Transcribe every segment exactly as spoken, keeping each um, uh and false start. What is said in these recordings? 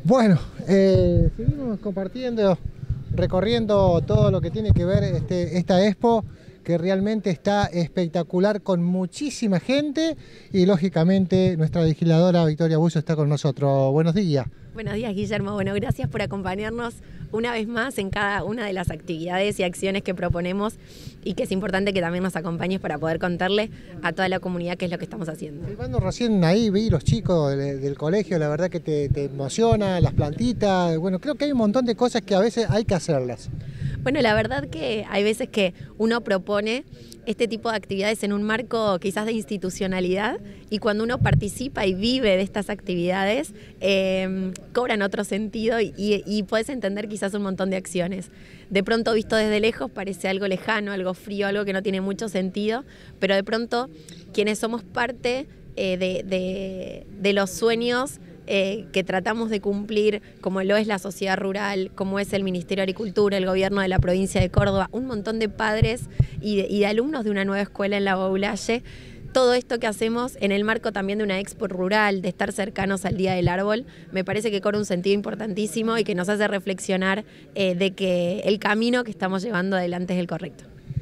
Bueno, eh, seguimos compartiendo, recorriendo todo lo que tiene que ver este, esta expo, que realmente está espectacular, con muchísima gente, y lógicamente nuestra legisladora Victoria Busso está con nosotros. Buenos días. Buenos días, Guillermo. Bueno, gracias por acompañarnos una vez más en cada una de las actividades y acciones que proponemos, y que es importante que también nos acompañes para poder contarle a toda la comunidad qué es lo que estamos haciendo. Filmando recién ahí, vi los chicos del, del colegio, la verdad que te, te emociona, las plantitas. Bueno, creo que hay un montón de cosas que a veces hay que hacerlas. Bueno, la verdad que hay veces que uno propone este tipo de actividades en un marco quizás de institucionalidad, y cuando uno participa y vive de estas actividades, eh, cobran otro sentido y, y, y puedes entender quizás un montón de acciones. De pronto, visto desde lejos, parece algo lejano, algo frío, algo que no tiene mucho sentido, pero de pronto quienes somos parte eh, de, de, de los sueños Eh, que tratamos de cumplir, como lo es la sociedad rural, como es el Ministerio de Agricultura, el gobierno de la provincia de Córdoba, un montón de padres y de, y de alumnos de una nueva escuela en la Baulalle. Todo esto que hacemos en el marco también de una expo rural, de estar cercanos al Día del Árbol, me parece que cobra un sentido importantísimo y que nos hace reflexionar eh, de que el camino que estamos llevando adelante es el correcto.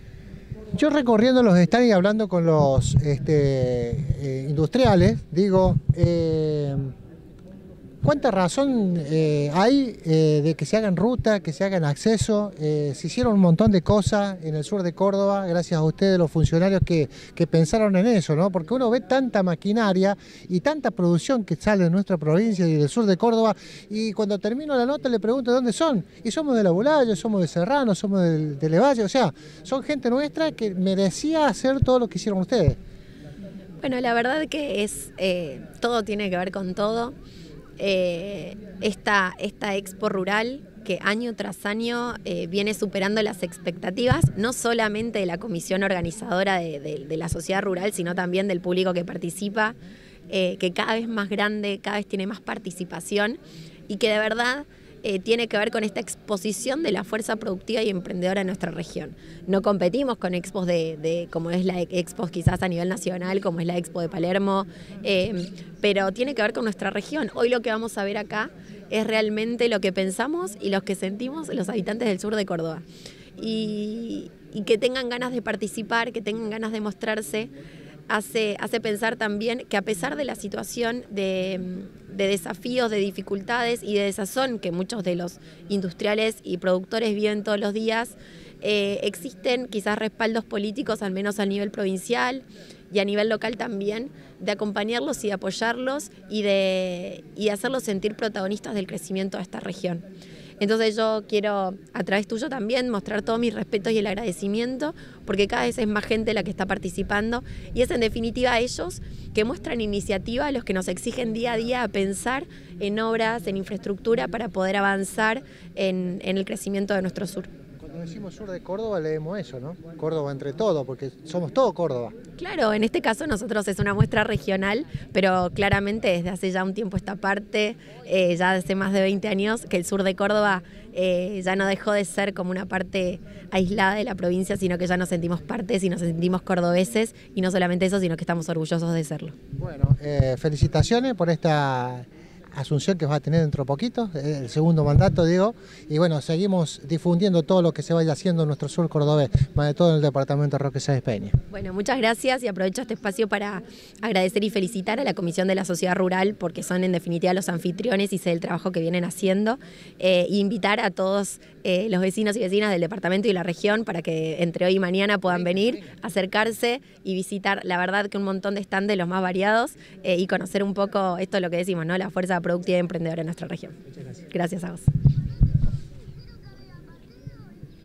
Yo recorriendo los stands y hablando con los este, eh, industriales, digo... Eh, ¿Cuánta razón eh, hay eh, de que se hagan rutas, que se hagan acceso? Eh, se hicieron un montón de cosas en el sur de Córdoba, gracias a ustedes, los funcionarios que, que pensaron en eso, ¿no? Porque uno ve tanta maquinaria y tanta producción que sale de nuestra provincia y del sur de Córdoba, y cuando termino la nota le pregunto de dónde son, y somos de La Baulalle, somos de Serrano, somos de, de Levalle, o sea, son gente nuestra que merecía hacer todo lo que hicieron ustedes. Bueno, la verdad que es eh, todo tiene que ver con todo. Eh, esta, esta expo rural que año tras año eh, viene superando las expectativas, no solamente de la comisión organizadora de, de, de la sociedad rural, sino también del público que participa, eh, que cada vez más grande, cada vez tiene más participación, y que de verdad eh, tiene que ver con esta exposición de la fuerza productiva y emprendedora de nuestra región. No competimos con expos de, de como es la expo quizás a nivel nacional, como es la expo de Palermo, eh, pero tiene que ver con nuestra región. Hoy lo que vamos a ver acá es realmente lo que pensamos y lo que sentimos los habitantes del sur de Córdoba. Y, y que tengan ganas de participar, que tengan ganas de mostrarse, hace, hace pensar también que a pesar de la situación de, de desafíos, de dificultades y de desazón que muchos de los industriales y productores viven todos los días, eh, existen quizás respaldos políticos, al menos a nivel provincial y a nivel local también, de acompañarlos y de apoyarlos y de, y de hacerlos sentir protagonistas del crecimiento de esta región. Entonces yo quiero, a través tuyo también, mostrar todos mis respetos y el agradecimiento, porque cada vez es más gente la que está participando, y es en definitiva ellos que muestran iniciativa, los que nos exigen día a día a pensar en obras, en infraestructura, para poder avanzar en, en el crecimiento de nuestro sur. Cuando decimos sur de Córdoba leemos eso, ¿no? Córdoba entre todos, porque somos todo Córdoba. Claro, en este caso nosotros es una muestra regional, pero claramente desde hace ya un tiempo esta parte, eh, ya hace más de veinte años, que el sur de Córdoba eh, ya no dejó de ser como una parte aislada de la provincia, sino que ya nos sentimos partes y nos sentimos cordobeses, y no solamente eso, sino que estamos orgullosos de serlo. Bueno, eh, felicitaciones por esta asunción que vas a tener dentro de poquito, el segundo mandato, digo, y bueno, seguimos difundiendo todo lo que se vaya haciendo en nuestro sur cordobés, más de todo en el departamento de Roque Sáenz Peña. Bueno, muchas gracias, y aprovecho este espacio para agradecer y felicitar a la Comisión de la Sociedad Rural, porque son en definitiva los anfitriones y sé el trabajo que vienen haciendo, eh, e invitar a todos eh, los vecinos y vecinas del departamento y la región para que entre hoy y mañana puedan venir, acercarse y visitar, la verdad que un montón de stands de los más variados, eh, y conocer un poco esto, lo que decimos, ¿no? La fuerza productiva y emprendedora en nuestra región. Muchas gracias. Gracias a vos.